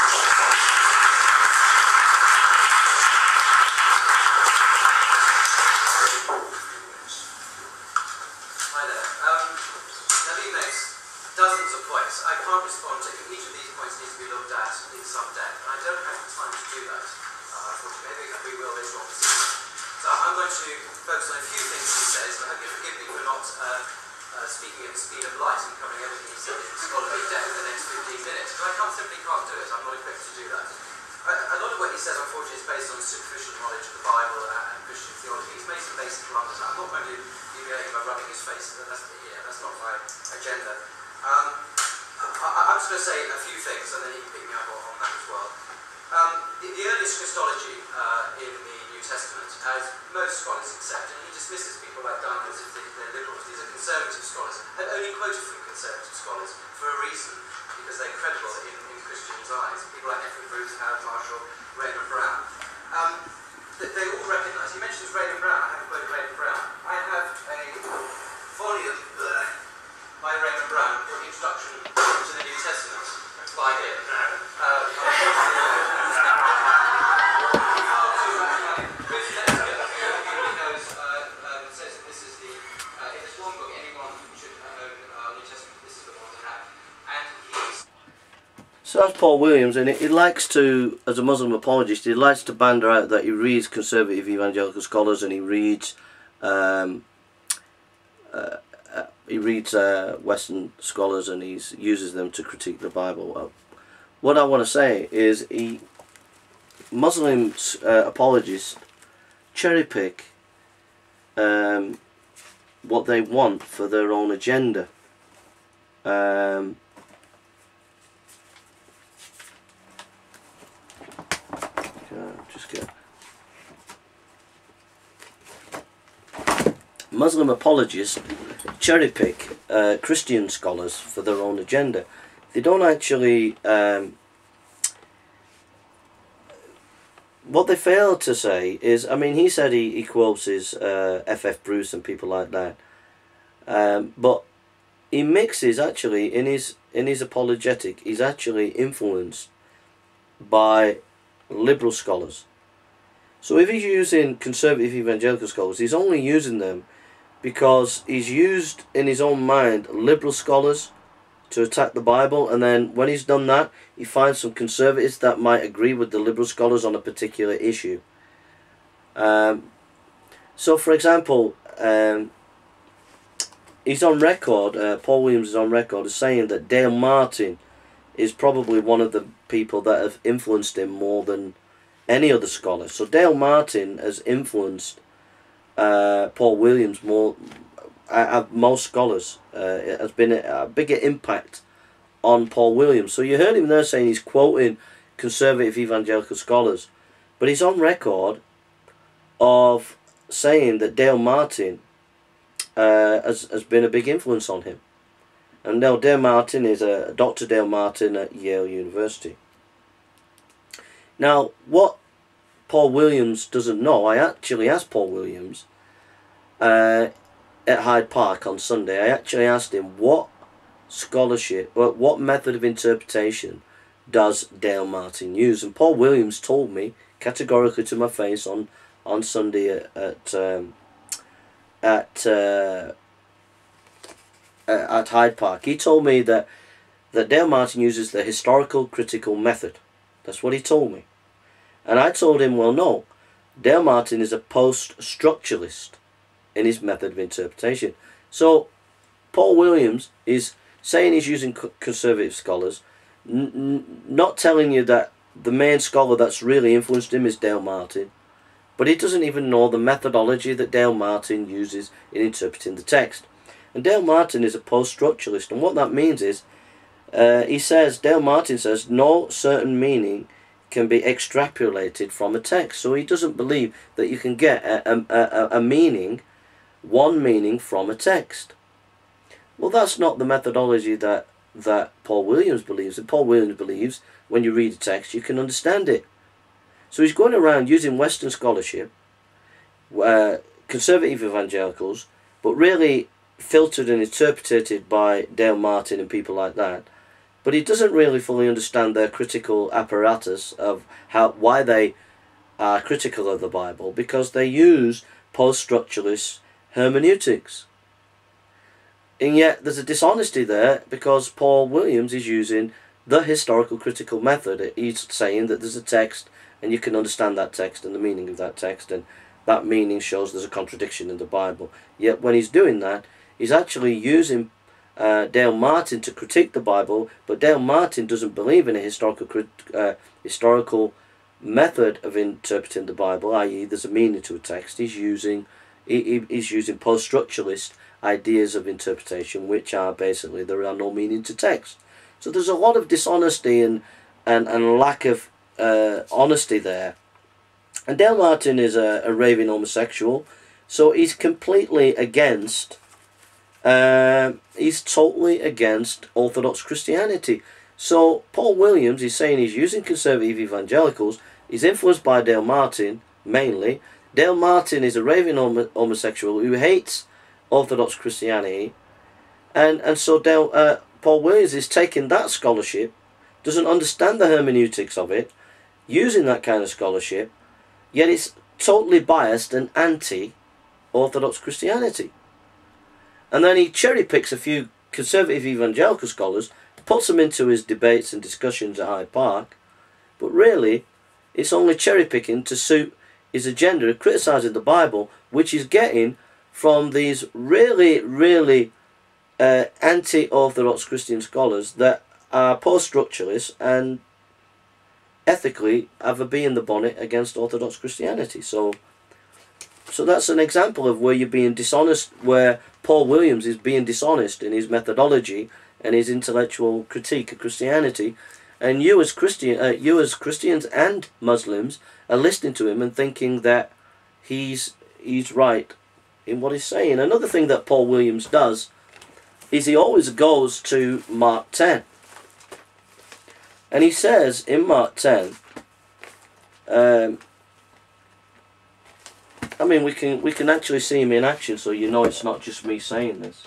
Hi there. Um, Nabi makes dozens of points. I can't respond to each of these points needs to be looked at in some depth, and I don't have the time to do that. Uh, unfortunately, maybe we will later on this evening. So I'm going to focus on a few things he says, and I hope you forgive me for not uh, uh, speaking at the speed of light and covering everything he said in scholarly depth in the next fifteen minutes, but I can't, simply can't do it. I'm not equipped to do that. a, a lot of what he says, unfortunately, is based on superficial knowledge of the Bible and Christian theology. He's made some basic blunders. I'm not going to humiliate him by rubbing his face. That's, yeah, that's not my agenda. Um, I, I'm just going to say a few things, and then he can pick me up on, on that as well. Um, the, the earliest Christology uh, in the New Testament, as most scholars accept, and he dismisses people like Duncan as if they're liberals. These are conservative scholars, and only quoted from conservative scholars for a reason, because they're credible in, in Christians' eyes. People like Ephraim Bruce, Howard Marshall, Raymond Brown. Um, they, they all recognise. He mentions Raymond Brown. I haven't quoted Raymond Brown. I have a volume uh, by Raymond Brown called Introduction to the New Testament by him. Uh, So that's Paul Williams, and he likes to, as a Muslim apologist, he likes to banter out that he reads conservative evangelical scholars, and he reads, um, uh, uh, he reads uh, Western scholars, and he uses them to critique the Bible. Uh, what I want to say is, he Muslim uh, apologists cherry pick um, what they want for their own agenda. Um, Just get Muslim apologists cherry pick uh, Christian scholars for their own agenda. They don't actually. Um, what they fail to say is, I mean, he said he, he quotes his uh, F F Bruce and people like that, um, but he mixes actually in his in his apologetic. He's actually influenced by liberal scholars. So if he's using conservative evangelical scholars, he's only using them because he's used in his own mind liberal scholars to attack the Bible, and then when he's done that, he finds some conservatives that might agree with the liberal scholars on a particular issue. Um, so for example, um, he's on record, uh, Paul Williams is on record as saying that Dale Martin is probably one of the people that have influenced him more than any other scholar. So Dale Martin has influenced uh, Paul Williams more, uh, most scholars. Uh, it has been a, a bigger impact on Paul Williams. So you heard him there saying he's quoting conservative evangelical scholars, but he's on record of saying that Dale Martin uh, has, has been a big influence on him. And now Dale Martin is a Doctor Dale Martin at Yale University. Now, what Paul Williams doesn't know, I actually asked Paul Williams uh, at Hyde Park on Sunday, I actually asked him what scholarship, what method of interpretation does Dale Martin use? And Paul Williams told me categorically to my face on, on Sunday at, at, um, at, uh, at Hyde Park. He told me that, that Dale Martin uses the historical critical method. That's what he told me. And I told him, well, no, Dale Martin is a post-structuralist in his method of interpretation. So Paul Williams is saying he's using conservative scholars, n n not telling you that the main scholar that's really influenced him is Dale Martin, but he doesn't even know the methodology that Dale Martin uses in interpreting the text. And Dale Martin is a post-structuralist, and what that means is, uh, he says, Dale Martin says, no certain meaning can be extrapolated from a text. So he doesn't believe that you can get a, a, a, a meaning, one meaning from a text. Well, that's not the methodology that, that Paul Williams believes. And Paul Williams believes when you read a text, you can understand it. So he's going around using Western scholarship, uh, conservative evangelicals, but really filtered and interpreted by Dale Martin and people like that. But he doesn't really fully understand their critical apparatus of how why they are critical of the Bible, because they use post-structuralist hermeneutics. And yet there's a dishonesty there, because Paul Williams is using the historical critical method. He's saying that there's a text and you can understand that text and the meaning of that text, and that meaning shows there's a contradiction in the Bible. Yet when he's doing that, he's actually using Uh, Dale Martin to critique the Bible, but Dale Martin doesn't believe in a historical uh, historical method of interpreting the Bible, that is there's a meaning to a text, is using he, he's using post-structuralist ideas of interpretation, which are basically there are no meaning to text. So there's a lot of dishonesty and and, and lack of uh, honesty there. And Dale Martin is a, a raving homosexual, so he's completely against, uh, he's totally against Orthodox Christianity. So Paul Williams is saying he's using conservative evangelicals, he's influenced by Dale Martin, mainly. Dale Martin is a raving homo homosexual who hates Orthodox Christianity, and, and so Dale, uh, Paul Williams is taking that scholarship, doesn't understand the hermeneutics of it, using that kind of scholarship, yet it's totally biased and anti-Orthodox Christianity. And then he cherry picks a few conservative evangelical scholars, puts them into his debates and discussions at Hyde Park, but really it's only cherry picking to suit his agenda of criticising the Bible, which he's getting from these really, really uh, anti-Orthodox Christian scholars that are post-structuralists and ethically have a bee in the bonnet against Orthodox Christianity. So, so that's an example of where you're being dishonest, where Paul Williams is being dishonest in his methodology and his intellectual critique of Christianity, and you as Christian, uh, you as Christians and Muslims are listening to him and thinking that he's he's right in what he's saying. Another thing that Paul Williams does is he always goes to Mark ten. And he says in Mark ten, um, I mean, we can we can actually see him in action, so you know it's not just me saying this.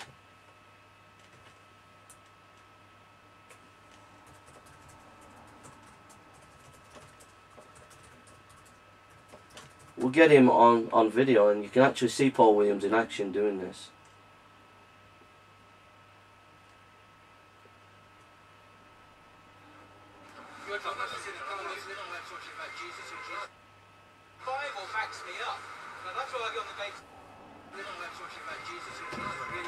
We'll get him on, on video, and you can actually see Paul Williams in action doing this. Bible backs me up. Now that's why I get on the debate. About Jesus and Jesus really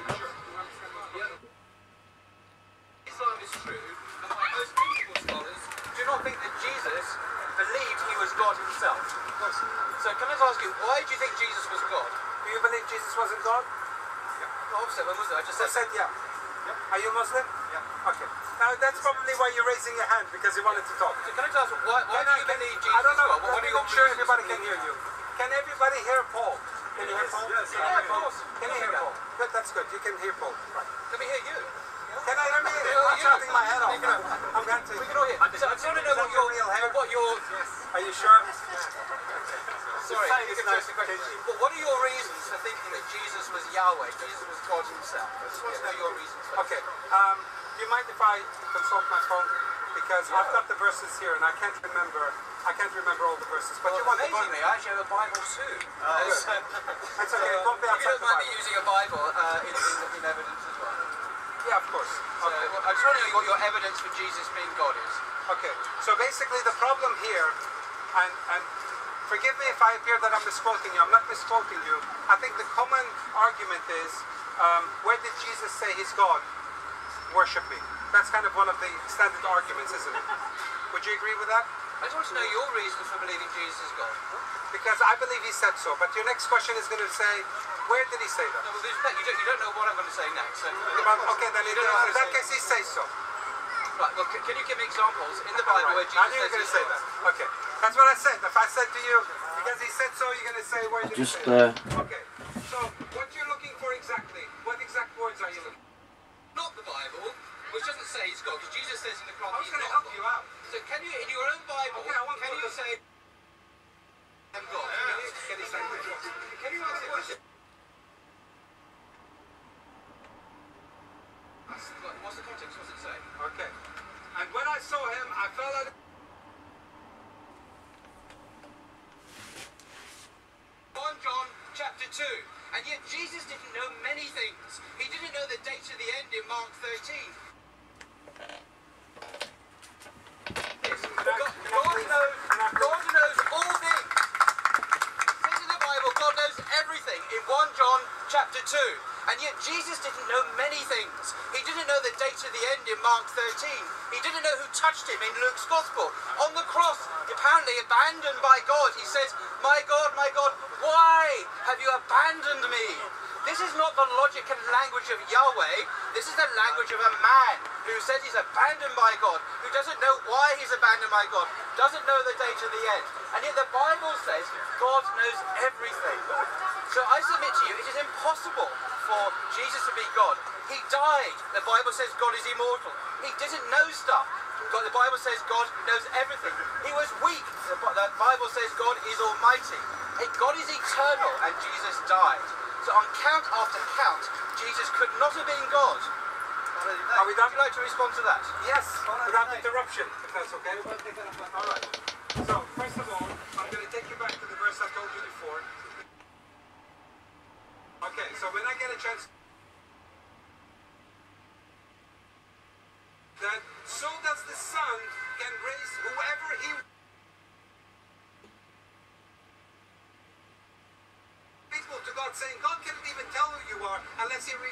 Islam is true, and like most biblical scholars do not think that Jesus believed he was God himself. So can I ask you, why do you think Jesus was God? Do you believe Jesus wasn't God? Yeah. Well, obviously, when was it? I just I said, said yeah. Yeah. Are you Muslim? Yeah. Okay. Now that's probably why you're raising your hand, because you wanted to talk. So can I just ask, why, why Can do I, you can, believe Jesus I don't know. was God? What, what are your I'm sure reasons everybody for can hear believing? you. Can everybody hear Paul? Can you hear Paul? Yes, yeah, of course. Can you hear Paul? Good, that's good. You can hear Paul. Right. Let me hear you. Can I hear me? Yeah, I'm yeah. shouting my head off. We can, I'm going to. we can all hear. So I just want to know Is that what your, your real hair? what your, Are you sure? sorry, Fine, you it's can nice. ask the question. But what are your reasons for thinking that Jesus was Yahweh, Jesus was God himself? I just want to know your reasons for Okay. Um, do you mind if I consult my phone? Because Yeah. I've got the verses here and I can't remember. I can't remember all the verses. But Well, you want the amazingly, Bible? I actually have a Bible too. Oh, Uh, good. so, That's so, okay. It won't be if you outside don't the mind me Bible. using a Bible uh, in, in, in evidence as well. Yeah, of course. So, Okay. well, I just want to know what your evidence for Jesus being God is. Okay. So basically, the problem here, and and forgive me if I appear that I'm misquoting you. I'm not misquoting you. I think the common argument is, um, where did Jesus say he's God? Worship me. That's kind of one of the standard arguments, isn't it? Would you agree with that? I just want to know your reasons for believing Jesus is God. Because I believe he said so. But your next question is going to say, where did he say that? No, well, there's that. You don't, you don't know what I'm going to say next. So, Well, okay, then you in, don't know what in I'm that saying. case, he says so. Right, well, can, can you give me examples in the Bible where Right. Jesus I knew you were going says to say he's that. God? Okay. That's what I said. If I said to you, because he said so, you're going to say, where did Just, he say that? uh, Okay. So, what you're looking for exactly, what exact words are you looking for? Not the Bible, which doesn't say he's God, because Jesus says in the Quran I was he's going to not help God. you out. So can you, in your own Bible, Okay, I want can to you look- say I'm God? Can you, can you say that? Can you answer the question? What's the context? What's it say? Okay. And when I saw him, I fell out of... First John chapter two. And yet Jesus didn't know many things. He didn't know the date of the end in Mark thirteen. Yes, God, God knows, God knows all things. It says in the Bible, God knows everything in First John chapter two. And yet Jesus didn't know many things. He didn't know the date of the end in Mark thirteen. He didn't know who touched him in Luke's Gospel. On the cross, apparently absolutely abandoned by God. He says, my God, my God, why have you abandoned me? This is not the logic and language of Yahweh. This is the language of a man who says he's abandoned by God, who doesn't know why he's abandoned by God, doesn't know the day to the end. And yet the Bible says God knows everything. So I submit to you, it is impossible for Jesus to be God. He died. The Bible says God is immortal. He didn't know stuff. God, the Bible says God knows everything. He was weak. The, the Bible says God is almighty. God is eternal, and Jesus died. So on count after count, Jesus could not have been God. Are we done? Would you like to respond to that? Yes, without interruption, if that's okay. All right. So, first of all, I'm going to take you back to the verse I told you before. Okay, so when I get a chance, that so does the Son can raise whoever he faithful to God, saying God can't even tell who you are unless he re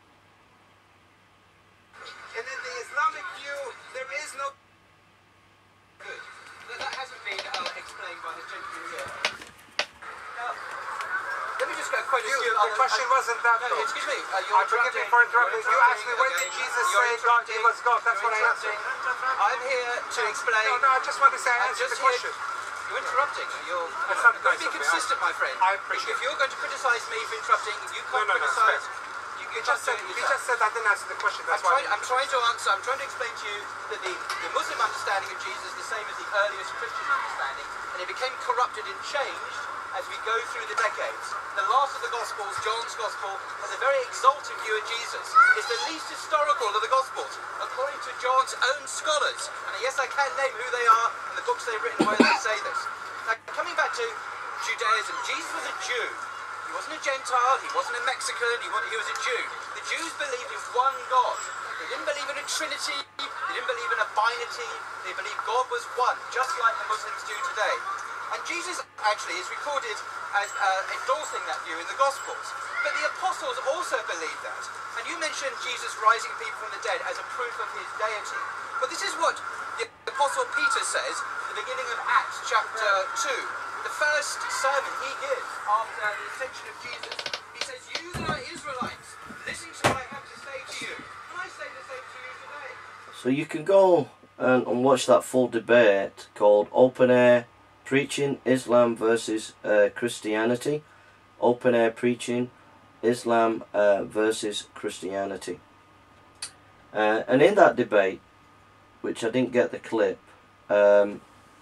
and in the Islamic view there is no good. That hasn't been uh, explained by the gentleman here. Now, let me just go quote a you, few the other- question uh, wasn't that No, though. excuse me. Uh, you're I forgive me interrupting. for interrupting. You're You asked me when interrupting did Jesus again. say You're God he was God. That's You're what I answered. interrupting. I'm here to explain. No, no, I just want to say I I'm answered just the here. question. You're interrupting. You're, That's you're not going to nice be of me. consistent, my friend. I appreciate If you're going to criticise me for interrupting, you can't No, no, no, criticise. fair. You, He you just can't said do it he yourself. just said I didn't answer the question. I'm That's why. trying, I'm trying to answer, I'm trying to explain to you that the, the Muslim understanding of Jesus is the same as the earliest Christian understanding, and it became corrupted and changed as we go through the decades. The last of the Gospels, John's Gospel, has a very exalted view of Jesus. It's the least historical of the Gospels, according to John's own scholars. And yes, I can name who they are and the books they've written where they say this. Now, coming back to Judaism, Jesus was a Jew. He wasn't a Gentile, he wasn't a Mexican, he was, he was a Jew. The Jews believed in one God. They didn't believe in a trinity, they didn't believe in a binary, they believed God was one, just like the Muslims do today. And Jesus actually is recorded as uh, endorsing that view in the Gospels. But the apostles also believed that. And you mentioned Jesus rising people from the dead as a proof of his deity. But this is what the apostle Peter says at the beginning of Acts chapter two. The first sermon he gives after the ascension of Jesus. He says, you that are Israelites, listen to what I have to say to you. And I say the same to you today. So you can go and, and watch that full debate called Open Air Preaching Islam versus uh, Christianity. Open Air Preaching Islam uh, versus Christianity. Uh, and in that debate, which I didn't get the clip, um,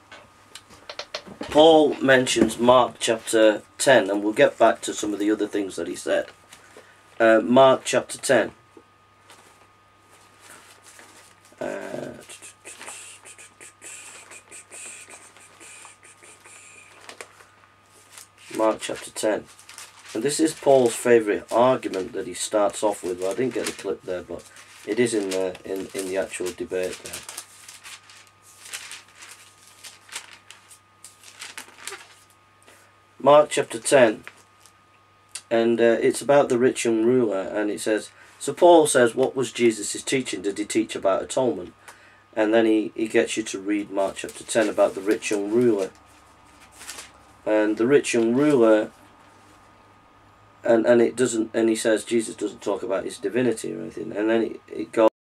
Paul mentions Mark chapter ten, and we'll get back to some of the other things that he said. Uh, Mark chapter ten. Uh, Mark chapter ten. And this is Paul's favourite argument that he starts off with. Well, I didn't get the clip there, but it is in the, in, in the actual debate there. Mark chapter ten. And uh, it's about the rich young ruler. And it says, so Paul says, what was Jesus' teaching? Did he teach about atonement? And then he, he gets you to read Mark chapter ten about the rich young ruler. And the rich young ruler, and, and it doesn't, and he says Jesus doesn't talk about his divinity or anything. And then it, it goes